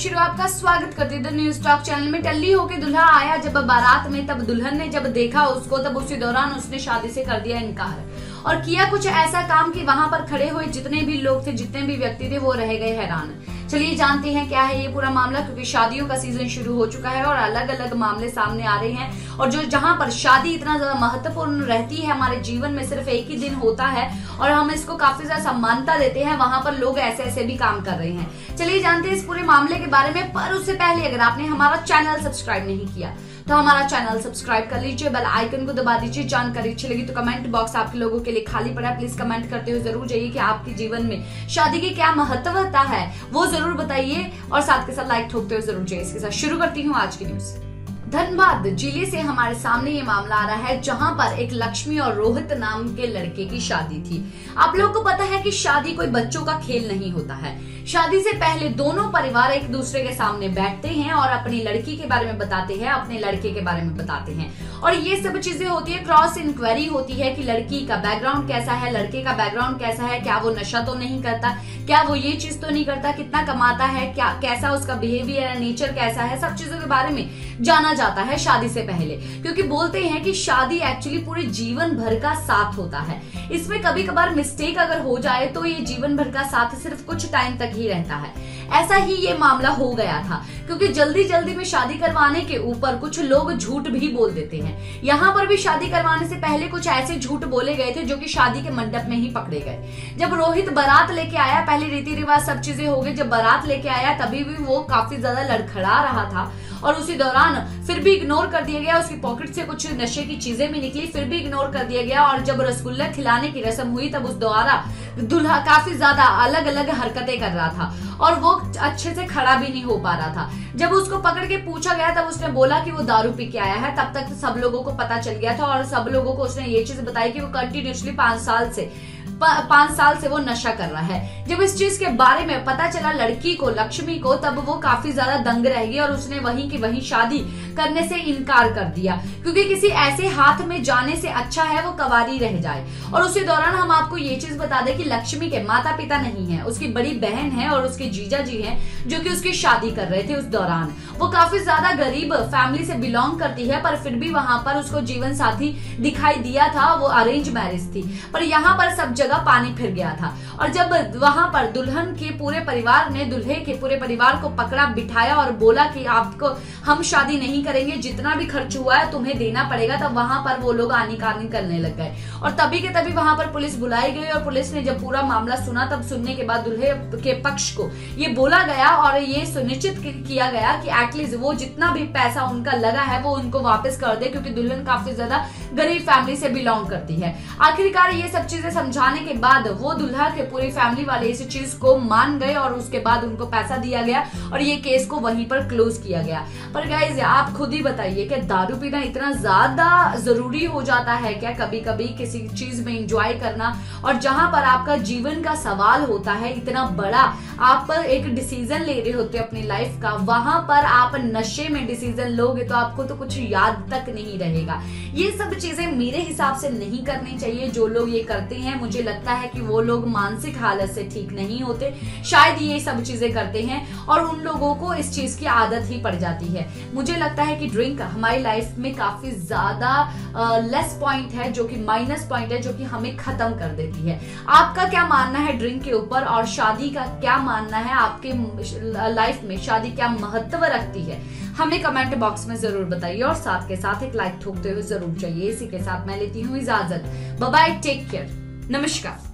शुरू आपका स्वागत करती हूँ न्यूज टॉक चैनल में। टल्ली होके दुल्हा आया जब बारात में, तब दुल्हन ने जब देखा उसको, तब उसी दौरान उसने शादी से कर दिया इनकार और किया कुछ ऐसा काम कि वहां पर खड़े हुए जितने भी लोग थे, जितने भी व्यक्ति थे, वो रह गए हैरान। चलिए जानते हैं क्या है ये पूरा मामला, क्योंकि शादियों का सीजन शुरू हो चुका है और अलग अलग मामले सामने आ रहे हैं। और जो जहां पर शादी इतना ज्यादा महत्वपूर्ण रहती है हमारे जीवन में, सिर्फ एक ही दिन होता है और हम इसको काफी ज्यादा सम्मानता देते हैं, वहां पर लोग ऐसे ऐसे भी काम कर रहे हैं। चलिए जानते हैं इस पूरे मामले के बारे में। पर उससे पहले अगर आपने हमारा चैनल सब्सक्राइब नहीं किया तो हमारा चैनल सब्सक्राइब कर लीजिए, बेल आइकन को दबा दीजिए। जानकारी अच्छी लगी तो कमेंट बॉक्स आपके लोगों के लिए खाली पड़ा है, प्लीज कमेंट करते हुए जरूर जाइए कि आपके जीवन में शादी की क्या महत्वता है वो जरूर बताइए और साथ के साथ लाइक ठोकते हुए जरूर जाइए। इसके साथ शुरू करती हूँ आज की न्यूज। धनबाद जिले से हमारे सामने ये मामला आ रहा है, जहां पर एक लक्ष्मी और रोहित नाम के लड़के की शादी थी। आप लोगों को पता है कि शादी कोई बच्चों का खेल नहीं होता है। शादी से पहले दोनों परिवार एक दूसरे के सामने बैठते हैं और अपनी लड़की के बारे में बताते हैं, अपने लड़के के बारे में बताते हैं और ये सब चीजें होती है। क्रॉस इंक्वायरी होती है कि लड़की का बैकग्राउंड कैसा है, लड़के का बैकग्राउंड कैसा है, क्या वो नशा तो नहीं करता, क्या वो ये चीज तो नहीं करता, कितना कमाता है, क्या कैसा उसका बिहेवियर है, नेचर कैसा है, सब चीजों के बारे में जाना जाता है शादी से पहले। क्योंकि बोलते हैं कि शादी एक्चुअली पूरे जीवन भर का साथ होता है। इसमें कभी कभार मिस्टेक अगर हो जाए तो ये जीवन भर का साथ सिर्फ कुछ टाइम तक ही रहता है। ऐसा ही ये मामला हो गया था, क्योंकि जल्दी जल्दी में शादी करवाने के ऊपर कुछ लोग झूठ भी बोल देते हैं। यहाँ पर भी शादी करवाने से पहले कुछ ऐसे झूठ बोले गए थे जो कि शादी के मंडप में ही पकड़े गए। जब रोहित बारात लेके आया, पहले रीति रिवाज सब चीजें हो गई, जब बारात लेके आया तभी भी वो काफी ज्यादा लड़खड़ा रहा था और उसी दौरान फिर भी इग्नोर कर दिया गया। उसकी पॉकेट से कुछ नशे की चीजें भी निकली, फिर भी इग्नोर कर दिया गया। और जब रसगुल्ला खिलाने की रस्म हुई तब उस द्वारा दूल्हा काफी ज्यादा अलग अलग हरकतें कर रहा था और वो अच्छे से खड़ा भी नहीं हो पा रहा था। जब उसको पकड़ के पूछा गया तब उसने बोला कि वो दारू पी के आया है। तब तक सब लोगों को पता चल गया था और सब लोगों को उसने ये चीज बताई कि वो कंटिन्यूसली 5 साल से वो नशा कर रहा है। जब इस चीज के बारे में पता चला लड़की को, लक्ष्मी को, तब वो काफी ज्यादा दंग रह गई और उसने वहीं की वहीं शादी करने से इनकार कर दिया, क्योंकि किसी ऐसे हाथ में जाने से अच्छा है वो कवारी रह जाए। और उसी दौरान हम आपको ये चीज बता दें कि लक्ष्मी के माता पिता नहीं है, उसकी बड़ी बहन है और उसके जीजा जी हैं जो कि उसकी शादी कर रहे थे। उस दौरान वो काफी ज्यादा गरीब फैमिली से बिलोंग करती है, पर फिर भी वहां पर उसको जीवन साथी दिखाई दिया था। वो अरेंज मैरिज थी, पर यहाँ पर सब जगह पानी फिर गया था। और जब वहां पर दुल्हन के पूरे परिवार ने दूल्हे के पूरे परिवार को पकड़ा, बिठाया और बोला कि आपको हम शादी नहीं करेंगे, जितना भी खर्च हुआ है तुम्हें देना पड़ेगा, तब वहां पर वो लोग आनी कानी करने लग गए। और तभी के तभी वहां पर पुलिस बुलाई गई और पुलिस ने जब पूरा मामला सुना, तब सुनने के बाद दूल्हे के पक्ष को ये बोला गया और ये सुनिश्चित किया गया कि एटलीस्ट वो जितना भी पैसा उनका लगा है वो उनको वापस कर दे, क्योंकि दुल्हन काफी ज्यादा गरीब फैमिली से बिलोंग करती है। आखिरकार ये सब चीजें समझाने के बाद वो दुल्हा के पूरी फैमिली वाले इस चीज को मान गए और उसके बाद उनको पैसा दिया गया और ये केस को वहीं पर क्लोज किया गया। पर गाइस आप खुद ही बताइए कि दारू पीना इतना ज्यादा जरूरी हो जाता है क्या कभी कभी किसी चीज में एंजॉय करना? और जहां पर आपका जीवन का सवाल होता है इतना बड़ा, आप पर एक डिसीजन ले रहे होते अपनी लाइफ का, वहां पर आप नशे में डिसीजन लोगे तो आपको तो कुछ याद तक नहीं रहेगा। ये सब चीजें मेरे हिसाब से नहीं करनी चाहिए। जो लोग ये करते हैं मुझे लगता है कि वो लोग मानसिक हालत से ठीक नहीं होते, शायद ये सब चीजें करते हैं और उन लोगों को इस चीज की आदत ही पड़ जाती है। मुझे लगता है कि ड्रिंक हमारी लाइफ में काफी ज्यादा लेस पॉइंट है, जो कि माइनस पॉइंट है, जो कि हमें खत्म कर देती है। आपका क्या मानना है ड्रिंक के ऊपर और शादी का क्या मानना है? आपके लाइफ में शादी क्या महत्व रखती है? हमें कमेंट बॉक्स में जरूर बताइए और साथ के साथ एक लाइक ठोकते हुए जरूर चाहिए। इसी के साथ मैं लेती हूँ इजाजत। बाय बाय, टेक केयर, नमस्कार।